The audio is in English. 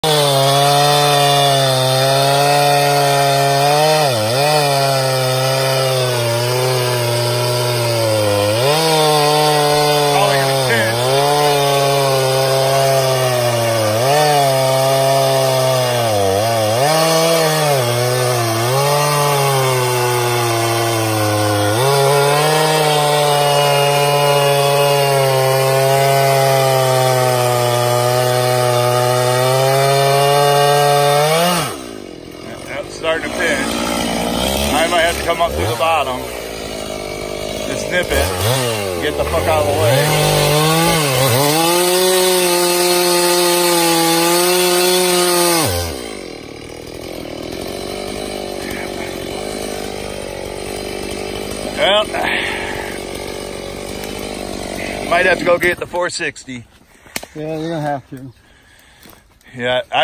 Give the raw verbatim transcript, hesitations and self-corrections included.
Starting to pinch. I might have to come up through the bottom to snip it, get the fuck out of the way. Well, might have to go get the four sixty. Yeah, you're gonna have to. Yeah. I